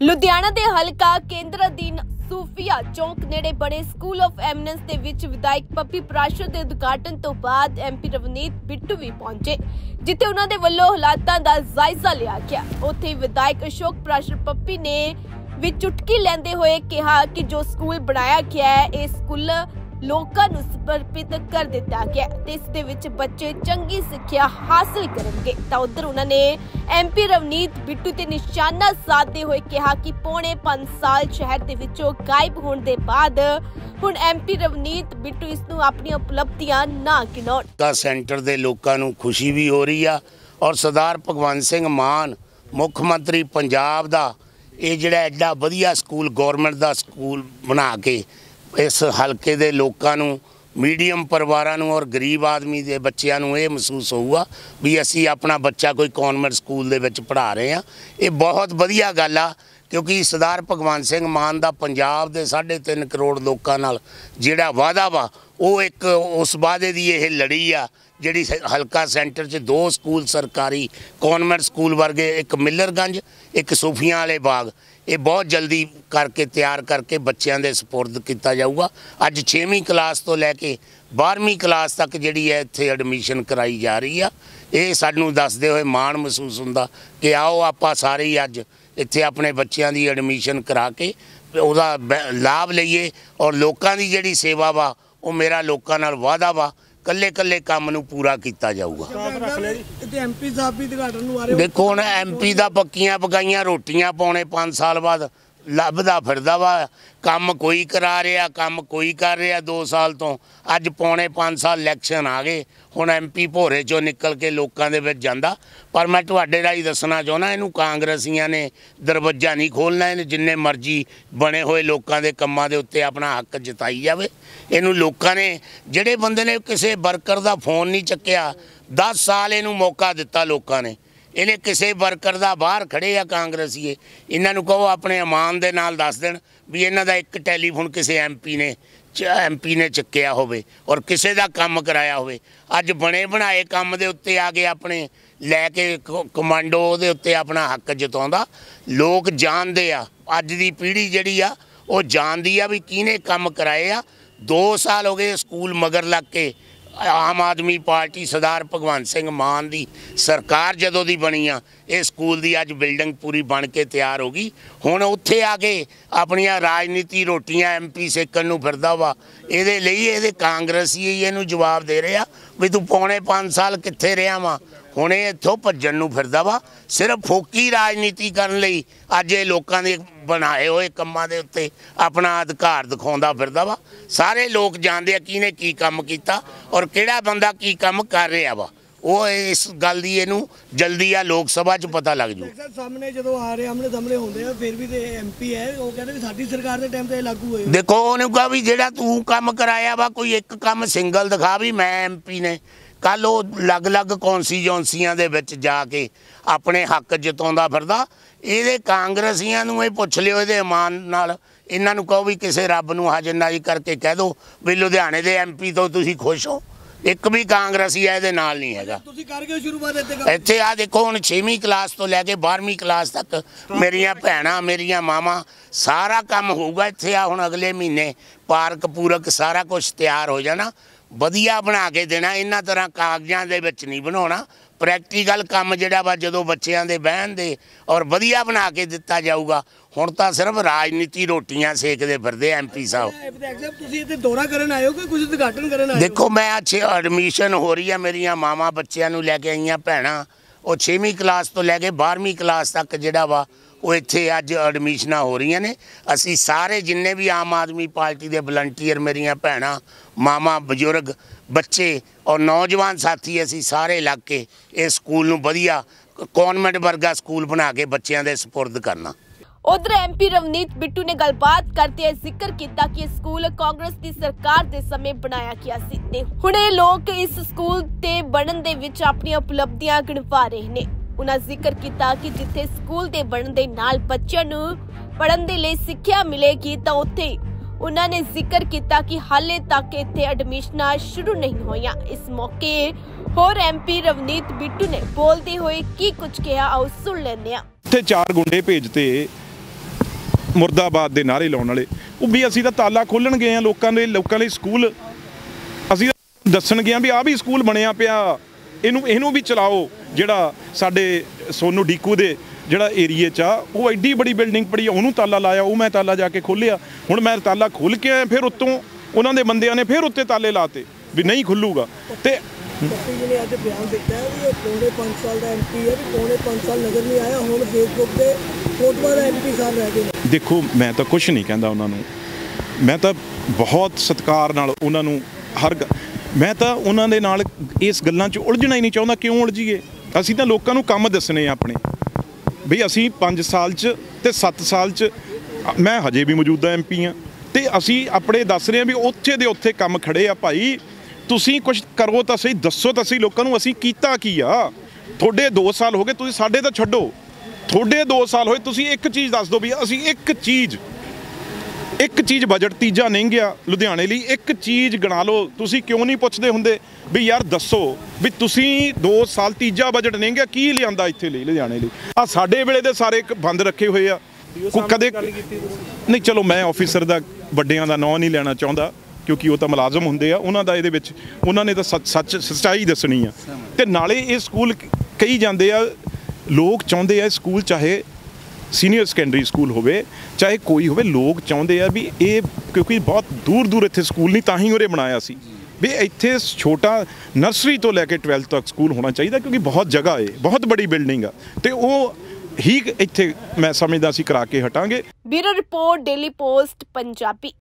लुधियाना दे हलका केंद्र अधीन सूफिया चौक नेड़े बने स्कूल ऑफ एमिनेंस दे विच विधायक पप्पी प्राशर दे उद्घाटन तो बाद एमपी रवनीत बिट्टू भी पहुंचे, जिथे उन्हां दे वल्लों हालातां दा जायजा लिया गया। उत्थे विधायक अशोक प्राशर पप्पी ने भी चुटकी लैंदे होए कहा कि जो स्कूल बनाया गया है इस स्कूल लोकां नूं समर्पित कर दिता गया ते इस दे विच बच्चे चंगी सिक्ख्या हासिल करनगे। तां उधर उन्होंने एमपी रवनीत बिट्टू ते निशाना साधते हुए कहा कि पौने 5 साल शहर दे विचों गायब होने दे बाद हुण एमपी रवनीत बिट्टू इस नूं अपनी उपलब्धियां ना गिनाउण। का सेंटर दे लोकां नूं खुशी भी हो रही आ और सरदार भगवंत सिंह मान मुख मंत्री पंजाब दा ये जिहड़ा एडा वधिया स्कूल गौरमेंट दा स्कूल बना के इस हल्के दे लोकां नूं मीडियम परिवारां नूं और गरीब आदमी दे बच्चिआं नूं ये महसूस होऊगा भी असीं अपना बच्चा कोई कॉन्वेंट स्कूल दे विच पढ़ा रहे हैं। ये बहुत वधिया गल आ क्योंकि सरदार भगवंत सिंह मान दा पंजाब दे 3.5 करोड़ लोकां नाल जिहड़ा वादा वा वो एक उस वादे दी ये लड़ी आ जिहड़ी हल्का सेंटर च 2 स्कूल सरकारी कॉन्वेंट स्कूल वर्गे, एक मिलरगंज एक सूफियां वाले बाग, ये बहुत जल्दी करके तैयार करके बच्चों के सपुर्द किया जाऊगा। अज 6वीं क्लास तो लैके 12वीं क्लास तक जिहड़ी है इत्थे एडमिशन कराई जा रही है। ये सानू दसदे हुए माण महसूस हुंदा कि आओ आपां सारे ही अज इत्थे अपने बच्चों की एडमिशन करा के उहदा लाभ लईए और लोकां दी जिहड़ी सेवा वा वो मेरा लोकां नाल वादा वा कल्ले कल्ले काम नूं पूरा किया जाऊगा। देखो हुण एमपी दा पक्कियां पकाइयां रोटियां पौने 5 साल बाद लभदा फिरदा वा, काम कोई करा रहा काम कोई कर रहा 2 साल तो। अज पौने 5 साल इलैक्शन आ गए, हुण एमपी भोरे चों निकल के लोकां दे विच जांदा। पर मैं तुहाडे राही दसना चाहुंदा इहनूं कांग्रेसियां ने दरवाजा नहीं खोलना, इहने जिन्ने मर्जी बने हुए लोकां दे कम्मां दे उत्ते अपना हक जताई जावे। इहनूं लोकां ने जिहड़े बंदे ने किसी वर्कर दा फोन नहीं चक्किया 10 साल इहनूं मौका दिता लोकां ने, इन्हें किसी वर्कर दा बाहर खड़े आ कांग्रेसीए, इन्हां नूं कहो अपने अमान दे नाल दस देण भी इन्हां दा एक टैलीफोन किसी एमपी ने चुक्या होवे और किसी दा काम कराया होवे। अज बने बनाए काम दे उत्ते आ गए अपने लैके कमांडो दे उत्ते अपना हक जताउंदा। लोग जानदे आ, अज दी पीढ़ी जिहड़ी आ वो जानदी आ भी किहने काम कराए आ। 2 साल हो गए स्कूल मगर लग के आम आदमी पार्टी सरदार भगवंत सिंह मान दी सरकार जदों दी बनी आ ये स्कूल दी अज बिल्डिंग पूरी बन के तैयार हो गई। हुण उत्थे आके अपनियां राजनीति रोटियां एमपी सेकण नूं फिरदा वा, इहदे लई इहदे कांग्रेसी इहनूं जवाब दे रहे आ भी तूं पौने 5 साल कित्थे रहा वा। हुण ये इत्थों भज्जण नूं फिरदा वा, सिर्फ फोकी राजनीति करन लई अज ये लोकां दे बनाए हुए कम्मां दे उत्ते अपना अधिकार दिखाउंदा फिरदा वा। सारे लोग जानदे आ किहने की काम कीता और किहड़ा बंदा की काम कर रहा वा। वो इस गल दी इहनूं जल्दी आ लोक सभा च पता लग जू। सामने जदों आ रहे आमने सामने होंदे आ फिर भी ते एमपी है वो कहंदे भी साडी सरकार दे टाइम ते लागू होए। देखो उहनूं कहा भी जिहड़ा तूं काम कराया वा कोई एक काम सिंगल दिखा भी मैं एमपी ने। कल वो अलग अलग कॉन्स्टिट्यूएंसियां दे विच जाके अपने हक जताउंदा फिरदा। इहदे कांग्रेसियां नूं पुछ लिओ इहदे ईमान नाल, इन्हां नूं कहो भी किसी रब नूं हाजरनाई करके कह दो भी लुधियाने दे एमपी तो तुसीं खुश हो। एक भी कांग्रेसी इहदे नाल नहीं हैगा। इत्थे आ देखो हुण 6वीं क्लास तो लैके 12वीं क्लास तक मेरियां भैणां मेरियां मावां सारा काम होऊगा इत्थे। आ हुण अगले महीने पार्क पूरक सारा कुछ तैयार हो जाना, वधिया बना के देना। इन्हां तरह कागजां दे विच नहीं बनाउणा, प्रैक्टिकल काम जिहड़ा वा जदों बच्चिआं दे बहन दे और वधिया बना के दिता जाऊगा। हुण तां सिर्फ राजनीति रोटियां सेकदे फिरदे एमपी साहब। तुसीं इत्थे दौरा करन आए हो कि कुछ उद्घाटन करन आए हो? देखो मैं अच्छे एडमिशन हो रही है, मेरियां मावां बच्चिआं नूं लैके आईयां भैणां वो 6वीं क्लास तो लैके 12वीं क्लास तक जिहड़ा वा वो इत्थे अज एडमिशनां हो रही ने। असी सारे जिन्ने भी आम आदमी पार्टी के वलंटीयर मेरियां भैणां मावां बजुर्ग बच्चे और नौजवान साथी असी सारे लग के इस स्कूल नूं वधिया कॉन्वेंट वर्गा स्कूल बना के बच्चों के सपुर्द करना। उधर एमपी रवनीत बिट्टू ने गलबात करते हुए जिक्र किया कि स्कूल कांग्रेस की सरकार के समय बनाया गया सी ते हुण लोग इस स्कूल ते बनन दे विच अपनी उपलब्धियां गिणवा रहे ने। उन्हां जिक्र किया कि जिथे स्कूल दे बनन दे नाल बच्चों नूं पढ़न दे लई सिक्ख्या मिलेगी तां उत्थे उन्होंने जिक्र किया कि हाले तक इत्थे एडमिशनां शुरू नहीं होईयां। इस मौके होर एमपी रवनीत बिट्टू ने बोलते हुए की कुछ कहा, आओ सुन लैंदे आ। इत्थे 4 गुंडे भेजते ਮੁਰਦਾਬਾਦ ਦੇ ਨਾਅਰੇ ਲਾਉਣ ਵਾਲੇ, ਉਹ ਵੀ ਅਸੀਂ ਤਾਂ ਤਾਲਾ ਖੋਲ੍ਹਣ ਗਏ ਆ ਲੋਕਾਂ ਲਈ ਸਕੂਲ, ਅਸੀਂ ਦੱਸਣ ਗਏ ਆ ਵੀ ਆਹ ਵੀ ਸਕੂਲ ਬਣਿਆ ਪਿਆ, ਇਹਨੂੰ ਵੀ ਚਲਾਓ। ਜਿਹੜਾ ਸਾਡੇ ਸੋਨੂ ਡੀਕੂ ਦੇ ਜਿਹੜਾ ਏਰੀਏ 'ਚ ਆ, ਉਹ ਐਡੀ ਬੜੀ ਬਿਲਡਿੰਗ ਪੜੀ, ਉਹਨੂੰ ਤਾਲਾ ਲਾਇਆ, ਉਹ ਮੈਂ ਤਾਲਾ ਜਾ ਕੇ ਖੋਲ੍ਹਿਆ। ਹੁਣ ਮੈਂ ਤਾਲਾ ਖੋਲ੍ਹ ਕੇ ਆਇਆ, ਫਿਰ ਉੱਤੋਂ ਉਹਨਾਂ ਦੇ ਬੰਦਿਆਂ ਨੇ ਫਿਰ ਉੱਤੇ ਤਾਲੇ ਲਾਤੇ ਵੀ ਨਹੀਂ ਖੁੱਲੂਗਾ। ਤੇ ਪੱਪੀ ਜੀ ਨੇ ਅੱਜ ਬਿਆਨ ਦਿੱਤਾ ਹੈ ਵੀ ਇਹ ਪੌਣੇ 5 ਸਾਲ ਦਾ MP ਹੈ, ਵੀ ਪੌਣੇ 5 ਸਾਲ ਨਜ਼ਰ ਨਹੀਂ ਆਇਆ, ਹੁਣ ਫੇਸਬੁੱਕ ਤੇ ਫੋਟੋਆਂ ਦਾ MP ਸਾਹਿਬ ਰਹਿ ਗਏ ਨੇ। ਦੇਖੋ, ਮੈਂ ਤਾਂ ਕੁਛ ਨਹੀਂ ਕਹਿੰਦਾ ਉਹਨਾਂ ਨੂੰ, ਮੈਂ ਤਾਂ ਬਹੁਤ ਸਤਿਕਾਰ ਨਾਲ ਉਹਨਾਂ ਨੂੰ ਮੈਂ ਤਾਂ ਉਹਨਾਂ ਦੇ ਨਾਲ ਇਸ ਗੱਲਾਂ 'ਚ ਉਲਝਣਾ ਹੀ ਨਹੀਂ ਚਾਹੁੰਦਾ। ਕਿਉਂ ਉਲਝੀਏ? ਅਸੀਂ ਤਾਂ ਲੋਕਾਂ ਨੂੰ ਕੰਮ ਦੱਸਣੇ ਆ ਆਪਣੇ, ਵੀ ਅਸੀਂ 5 ਸਾਲ 'ਚ ਤੇ 7 ਸਾਲ 'ਚ, ਮੈਂ ਹਜੇ ਵੀ ਮੌਜੂਦਾ MP ਹਾਂ, ਤੇ ਅਸੀਂ ਆਪਣੇ ਦੱਸ ਰਹੇ ਹਾਂ ਵੀ ਉੱਥੇ ਦੇ ਉੱਥੇ ਕੰਮ ਖੜੇ ਆ। ਭਾਈ ਤੁਸੀਂ ਕੁਛ ਕਰੋ ਤਾਂ ਸਹੀ, ਦੱਸੋ ਤਾਂ ਸਹੀ ਲੋਕਾਂ ਨੂੰ ਅਸੀਂ ਕੀਤਾ ਕੀ ਆ। ਤੁਹਾਡੇ 2 ਸਾਲ ਹੋ ਗਏ, ਤੁਸੀਂ ਸਾਡੇ ਤਾਂ ਛੱਡੋ, ਤੁਹਾਡੇ 2 ਸਾਲ ਹੋਏ, ਤੁਸੀਂ ਇੱਕ ਚੀਜ਼ ਦੱਸ ਦਿਓ ਵੀ ਅਸੀਂ ਇੱਕ ਚੀਜ਼ ਬਜਟ ਤੀਜਾ ਨਹੀਂ ਗਿਆ ਲੁਧਿਆਣੇ ਲਈ, ਇੱਕ ਚੀਜ਼ ਗਣਾ ਲਓ। ਤੁਸੀਂ ਕਿਉਂ ਨਹੀਂ ਪੁੱਛਦੇ ਹੁੰਦੇ ਵੀ ਯਾਰ ਦੱਸੋ ਵੀ ਤੁਸੀਂ 2 ਸਾਲ ਤੀਜਾ ਬਜਟ ਨਹੀਂ ਗਿਆ, ਕੀ ਲਿਆਂਦਾ ਇੱਥੇ ਲਈ ਲੁਧਿਆਣੇ ਲਈ? ਆ ਸਾਡੇ ਵੇਲੇ ਦੇ ਸਾਰੇ ਬੰਦ ਰੱਖੇ ਹੋਏ ਆ, ਕਦੇ ਨਹੀਂ। ਚਲੋ ਮੈਂ ਆਫਿਸਰ ਦਾ ਵੱਡਿਆਂ ਦਾ ਨਾਂ ਨਹੀਂ ਲੈਣਾ ਚਾਹੁੰਦਾ, ਕਿਉਂਕਿ ਉਹ ਤਾਂ ਮੁਲਾਜ਼ਮ ਹੁੰਦੇ ਆ, ਉਹਨਾਂ ਦਾ ਇਹਦੇ ਵਿੱਚ ਉਹਨਾਂ ਨੇ ਤਾਂ ਸੱਚਾਈ ਦੱਸਣੀ ਆ। ਤੇ ਨਾਲੇ ਇਹ ਸਕੂਲ ਕਹੀ ਜਾਂਦੇ ਆ, ਲੋਕ ਚਾਹੁੰਦੇ ਆ ਸਕੂਲ, ਚਾਹੇ ਸੀਨੀਅਰ ਸੈਕੰਡਰੀ ਸਕੂਲ ਹੋਵੇ ਚਾਹੇ ਕੋਈ ਹੋਵੇ, ਲੋਕ ਚਾਹੁੰਦੇ ਆ ਵੀ ਇਹ, ਕਿਉਂਕਿ ਬਹੁਤ ਦੂਰ ਇੱਥੇ ਸਕੂਲ ਨਹੀਂ, ਤਾਂ ਹੀ ਉਰੇ ਬਣਾਇਆ ਸੀ ਵੀ ਇੱਥੇ ਛੋਟਾ ਨਰਸਰੀ ਤੋਂ ਲੈ ਕੇ 12th ਤੱਕ ਸਕੂਲ ਹੋਣਾ ਚਾਹੀਦਾ, ਕਿਉਂਕਿ ਬਹੁਤ ਜਗ੍ਹਾ ਹੈ, ਬਹੁਤ ਬੜੀ ਬਿਲਡਿੰਗ ਆ, ਤੇ ਉਹ ਹੀ ਇੱਥੇ ਮੈਂ ਸਮਝਦਾ ਅਸੀਂ ਕਰਾ ਕੇ ਹਟਾਂਗੇ। Bureau report, daily post Punjabi.